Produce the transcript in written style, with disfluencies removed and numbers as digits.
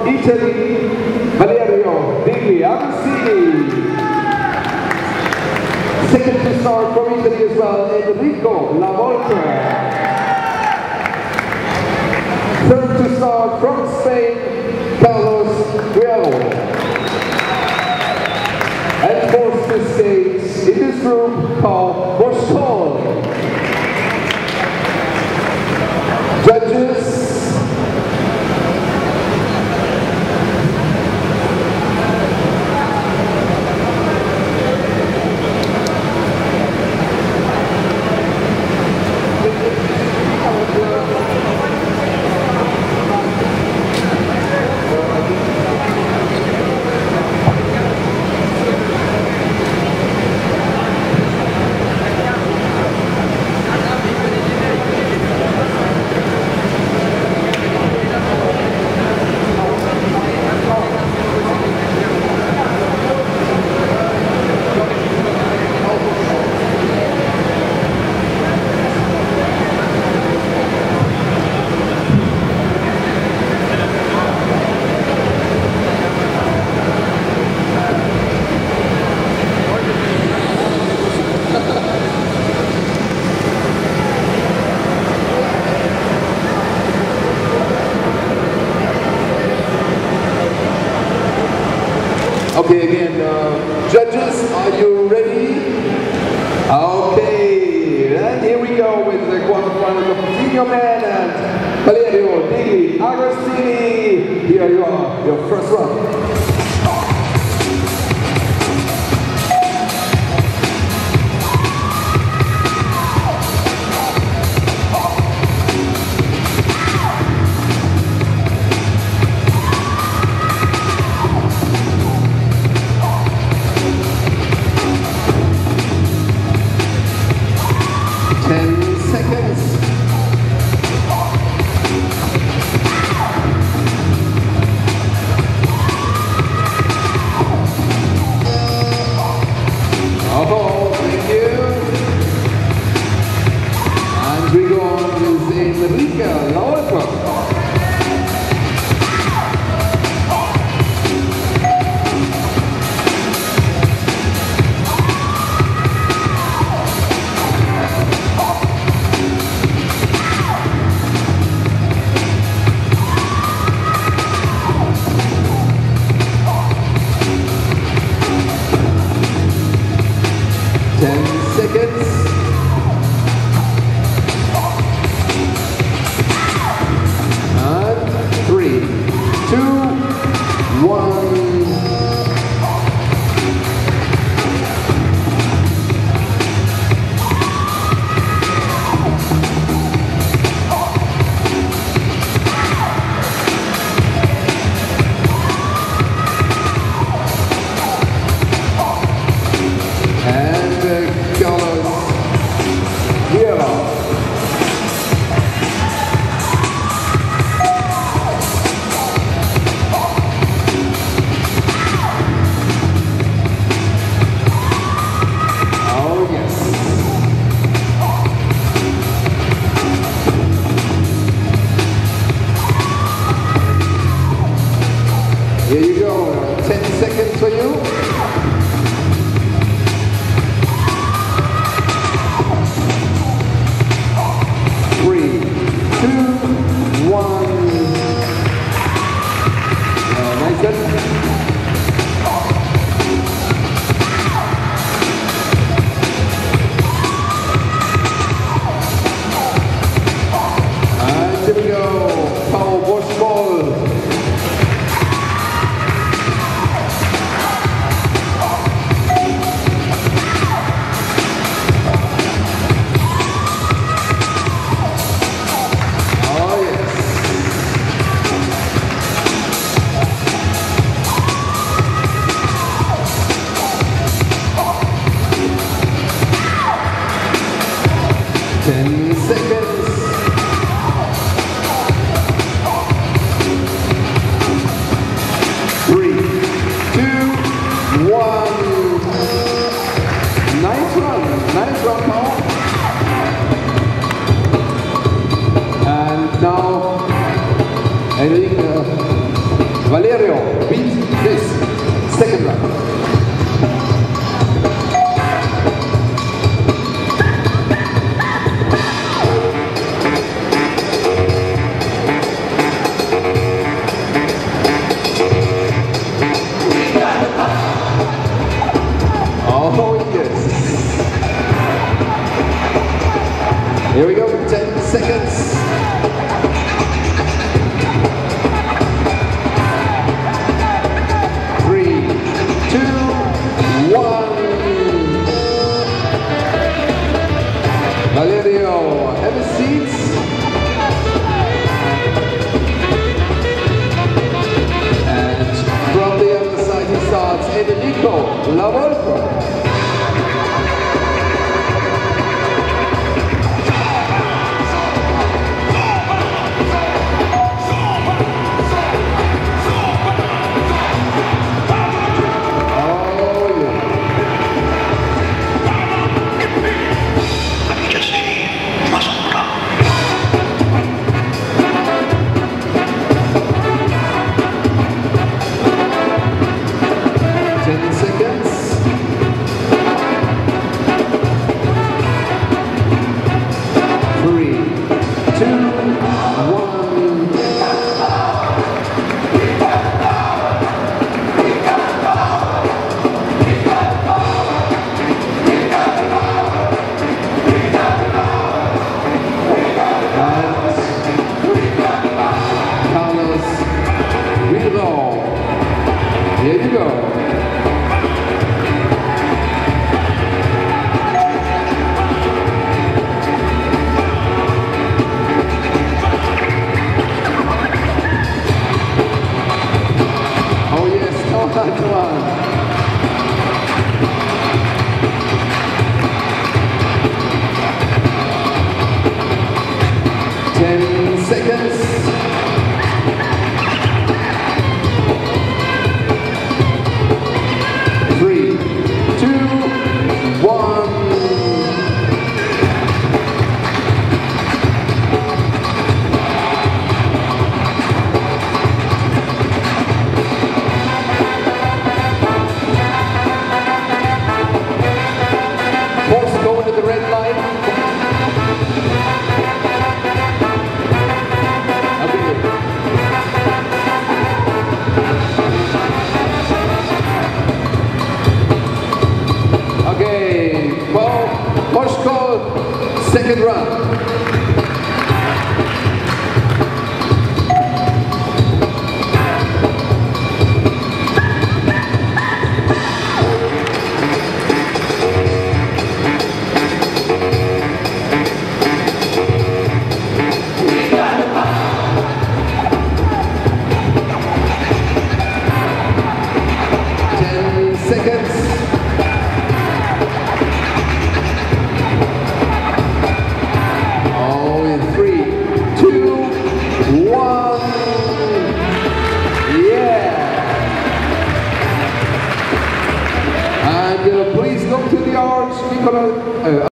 Italy, Valerio Degli Agostini. Second to start from Italy as well, Enrico Lavolpe. Third to start from Spain, Carlos Guerrero. And fourth to stage in this group, Paul Boschol. Judges. Okay, again, judges, are you ready? Okay, and here we go with the quarterfinals of Coutinho Man and Valerio Degli Agostini. Here you are, your first round. 10 seconds. Oh, thank you. And we go on with Enrico Lavolpe. Here you go, 10 seconds for you. 3, 2, 1. Nice good. And here we go, Paul Boschol. Valerio, beat this. Second round. Oh yes. Here we go, 10 seconds. Valerio, have a seat. And from the other side he starts Enrico Lavolpe. Here you go. Oh yes, come on, come on. 10 seconds. 3, 2, 1. Horse going to the red light. Okay, well, horse call, second round. Please look to the arch.